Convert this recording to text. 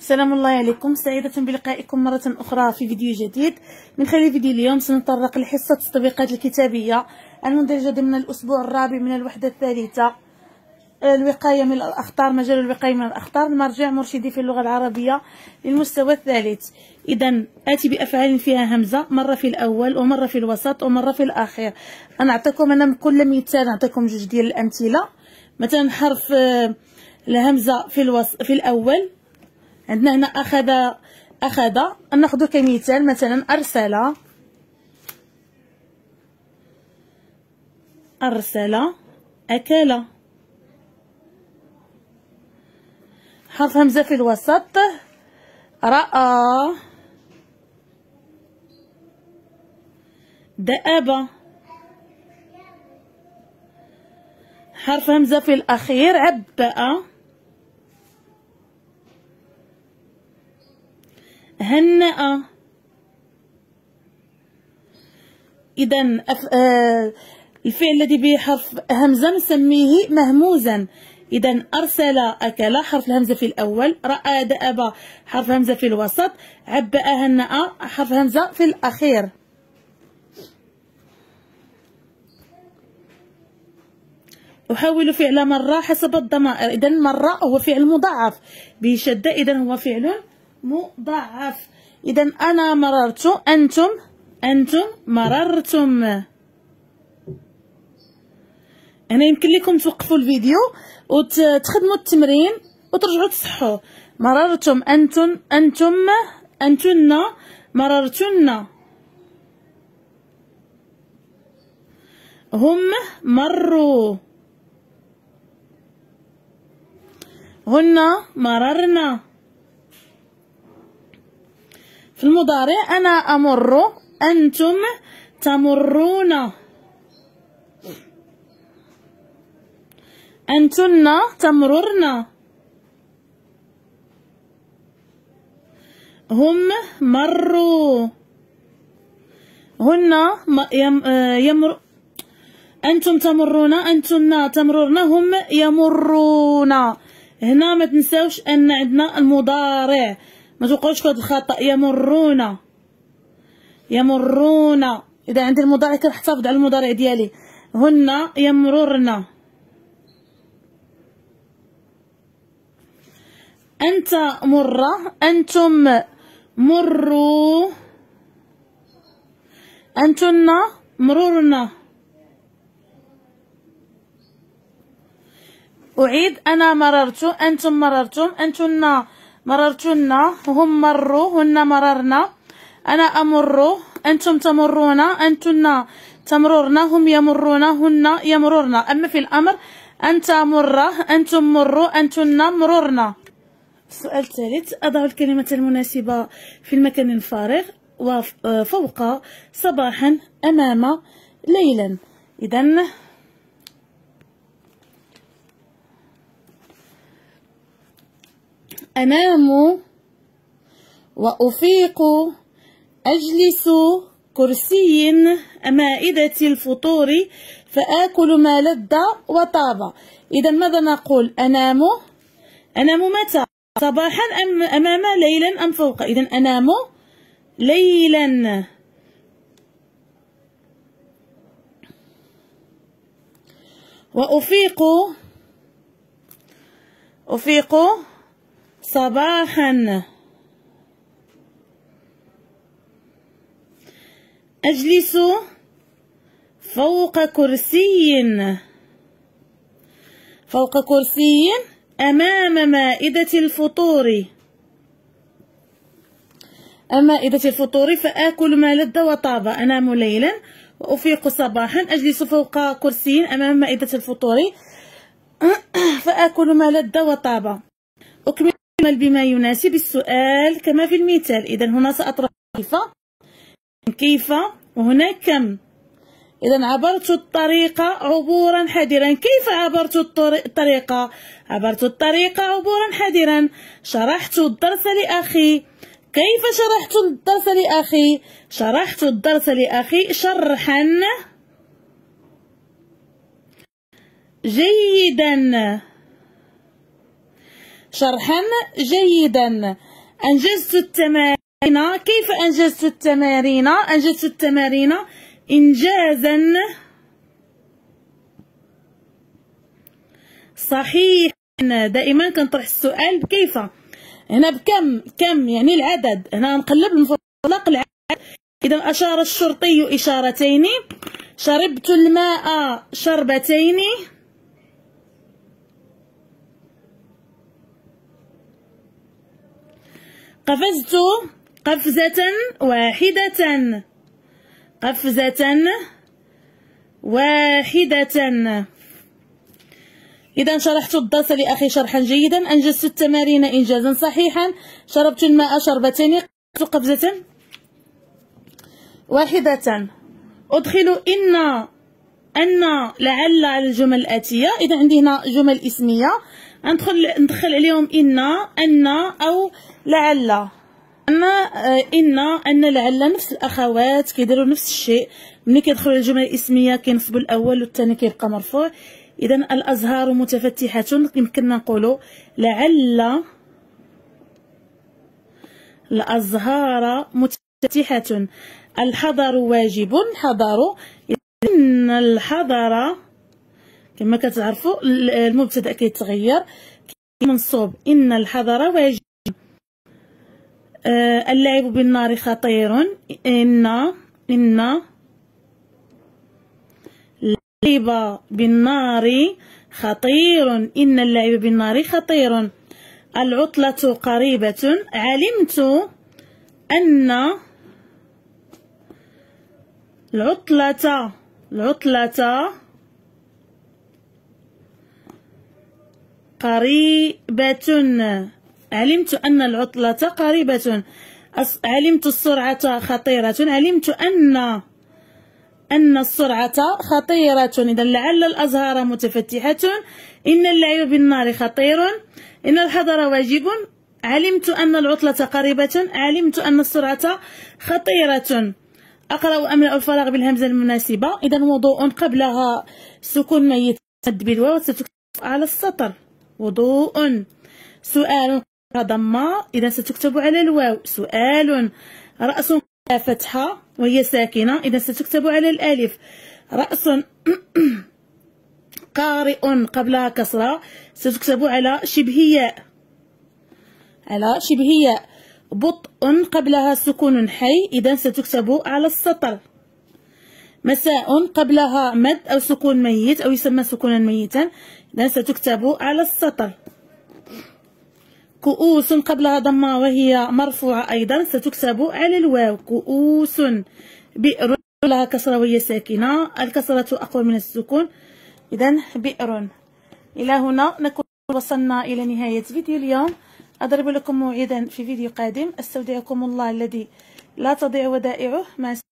سلام الله عليكم، سعيدة بلقائكم مرة أخرى في فيديو جديد. من خلال فيديو اليوم سنتطرق لحصة التطبيقات الكتابية المندرجة ضمن الأسبوع الرابع من الوحدة الثالثة، الوقاية من الأخطار، مجال الوقاية من الأخطار، المرجع مرشدي في اللغة العربية للمستوى الثالث. إذا آتي بأفعال فيها همزة، مرة في الأول ومرة في الوسط ومرة في الأخير. أنا أعطيكم كل مثال نعطيكم جوج ديال الأمثلة. مثلا حرف الهمزة في الأول عندنا هنا أخذ ناخذ كمثال، مثلا أرسل، أكل. حرف همزة في الوسط، رأى، دأب. حرف همزة في الأخير، عبأ، هنأ. إذا الفعل الذي بحرف همزة نسميه مهموزا. إذا أرسل، أكل، حرف الهمزة في الأول، رأى، دأب، حرف همزة في الوسط، عبأ، هنأ، حرف همزة في الأخير. أحاول فعل مرة حسب الضمائر. إذا مرة هو فعل مضاعف بشدة، إذا هو فعل مضاعف. إذا أنا مررت، أنتم مررتم. هنا يمكن لكم توقفوا الفيديو وتخدموا التمرين وترجعوا تصحوه. مررتم، أنتن، مررتن. هم مروا، هن مررنا. في المضارع أنا أمر، أنتم تمرون، أنتن تمررن، هم مروا، هن أنتم تمرون، أنتن تمررن، هم يمرون. هنا ما تنساوش أن عندنا المضارع، ما توقعوش في هذا الخطأ. يمرون. إذا عندي المضارع كنحتفظ على المضارع ديالي. هن يمررن. أنت مرة، أنتم مروا، أنتن مررن. أعيد، أنا مررت، أنتم مررتم، أنتن مررتن، هم مروا، هن مررن. أنا أمر، أنتم تمرون، أنتن تمررن، هم يمرون، هن يمررن. أما في الأمر أنت مرة، أنتم مروا، أنتن مررن. السؤال الثالث، أضع الكلمة المناسبة في المكان الفارغ وفوق صباحا، أمام، ليلا. إذن أنام وأفيق، أجلس كرسي مائدة الفطور فآكل ما لذ وطاب. إذا ماذا نقول؟ أنام متى؟ صباحا أم أمام، ليلا أم فوق؟ إذا أنام ليلا. وأفيق صباحا. أجلس فوق كرسي أمام مائدة الفطور، فآكل ما لذ وطاب. أنام ليلا وأفيق صباحا، أجلس فوق كرسي أمام مائدة الفطور فآكل ما لذ وطاب. أكمل بما يناسب السؤال كما في المثال. إذا هنا سأطرح كيف وهنا كم. إذا عبرت الطريق عبورا حذرا. كيف عبرت الطريق؟ عبرت الطريق عبورا حذرا. شرحت الدرس لأخي. كيف شرحت الدرس لأخي؟ شرحت الدرس لأخي شرحا جيدا. شرحا جيدا. أنجزت التمارين. كيف أنجزت التمارين؟ أنجزت التمارين إنجازا صحيحا. دائما كنطرح السؤال بكيف. هنا بكم، كم يعني العدد. هنا نقلب المطلق العدد. إذا أشار الشرطي إشارتين، شربت الماء شربتين، قفزت قفزة واحدة، قفزة واحدة. إذا شرحت الدرس لأخي شرحا جيدا، أنجزت التمارين إنجازا صحيحا، شربت الماء شربتين، قفزت قفزة واحدة. أدخل أن لعل على الجمل الآتية. إذا عندي هنا جمل اسمية ندخل عليهم أن أو لعل. أن لعل نفس الأخوات كيديروا نفس الشيء. ملي كيدخلوا الجمل الاسمية كينصبوا الأول والثاني كيبقى مرفوع. إذا الأزهار متفتحة يمكننا نقولوا لعل الأزهار متفتحة. الحضر واجب، حضر. إن الحضر كما كتعرفوا المبتدأ كيتغير منصوب. إن الحضر واجب. اللعب بالنار خطير. إن اللعب بالنار خطير. إن اللعب بالنار خطير. العطلة قريبة. علمت أن العطلة قريبة. علمت أن العطلة قريبة. علمت السرعة خطيرة. علمت أن السرعة خطيرة. إذا لعل الأزهار متفتحة. إن اللعب بالنار خطير. إن الحضر واجب. علمت أن العطلة قريبة. علمت أن السرعة خطيرة. أقرأ أملأ الفراغ بالهمزة المناسبة. إذا وضوء قبلها سكون ميت مد بالواو ستكتب على السطر وضوء. سؤال ضمة. إذا ستكتب على الواو سؤال. رأس فتحة وهي ساكنة. إذا ستكتب على الألف رأس. قارئ قبلها كسرة ستكتب على شبه ياء، بطء قبلها سكون حي. إذا ستكتب على السطر. مساء قبلها مد أو سكون ميت أو يسمى سكونا ميتا. إذا ستكتب على السطر. كؤوس قبلها ضمة وهي مرفوعة أيضا ستكتب على الواو كؤوس. بئر لها كسرة وهي ساكنة. الكسرة أقوى من السكون. إذا بئر. إلى هنا نكون وصلنا إلى نهاية فيديو اليوم. أضرب لكم موعدا في فيديو قادم. أستودعكم الله الذي لا تضيع ودائعه.